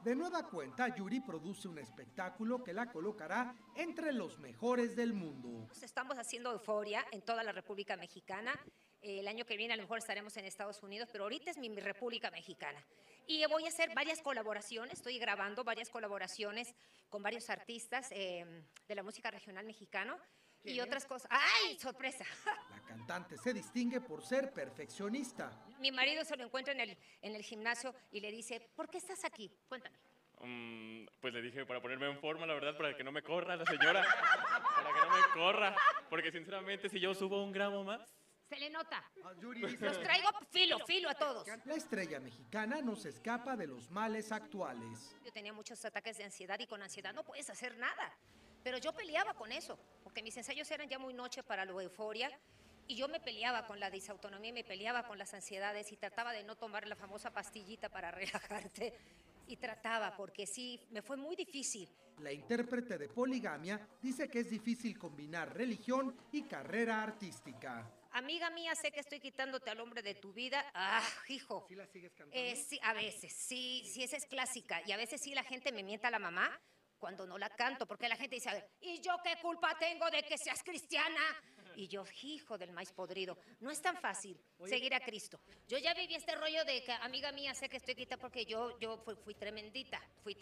De nueva cuenta, Yuri produce un espectáculo que la colocará entre los mejores del mundo. Estamos haciendo euforia en toda la República Mexicana. El año que viene a lo mejor estaremos en Estados Unidos, pero ahorita es mi República Mexicana. Y voy a hacer varias colaboraciones, estoy grabando varias colaboraciones con varios artistas de la música regional mexicano y otras cosas. ¡Ay, sorpresa! La cantante se distingue por ser perfeccionista. Mi marido se lo encuentra en el gimnasio y le dice, ¿por qué estás aquí? Cuéntame. Pues le dije para ponerme en forma, la verdad, para que no me corra la señora, para que no me corra, porque sinceramente si yo subo un gramo más... Se le nota. Los traigo filo a todos. La estrella mexicana no se escapa de los males actuales. Yo tenía muchos ataques de ansiedad y con ansiedad no puedes hacer nada. Pero yo peleaba con eso, porque mis ensayos eran ya muy noche para la euforia y yo me peleaba con la disautonomía, me peleaba con las ansiedades y trataba de no tomar la famosa pastillita para relajarte. Y trataba, porque sí, me fue muy difícil. La intérprete de Poligamia dice que es difícil combinar religión y carrera artística. Amiga mía, sé que estoy quitándote al hombre de tu vida. ¡Ah, hijo! ¿Sí la sigues cantando? Sí, a veces, sí, esa es clásica. Y a veces sí la gente me mienta a la mamá cuando no la canto, porque la gente dice, a ver, ¿y yo qué culpa tengo de que seas cristiana? Y yo, hijo del maíz podrido, no es tan fácil seguir a Cristo. Yo ya viví este rollo de que, amiga mía, sé que estoy quita porque yo fui tremendita.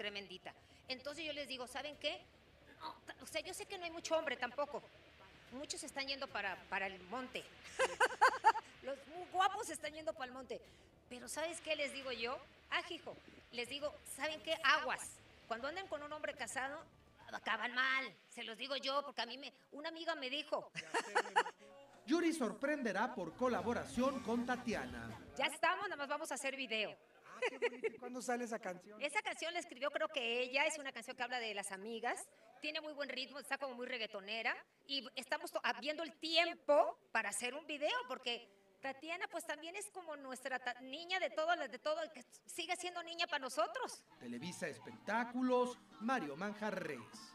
Entonces yo les digo, ¿saben qué? No, o sea, yo sé que no hay mucho hombre tampoco. Muchos están yendo para el monte. Los muy guapos están yendo para el monte. Pero ¿sabes qué les digo yo? Hijo, les digo, ¿saben qué? Aguas. Cuando andan con un hombre casado, acaban mal. Se los digo yo, porque a mí una amiga me dijo. Yuri sorprenderá por colaboración con Tatiana. Ya estamos, nada más vamos a hacer video. Qué bonito. ¿Y cuándo sale esa canción? Esa canción la escribió, creo que ella, es una canción que habla de las amigas, tiene muy buen ritmo, está como muy reggaetonera y estamos viendo el tiempo para hacer un video, porque Tatiana pues también es como nuestra niña de todo, que sigue siendo niña para nosotros. Televisa Espectáculos, Mario Manjarres.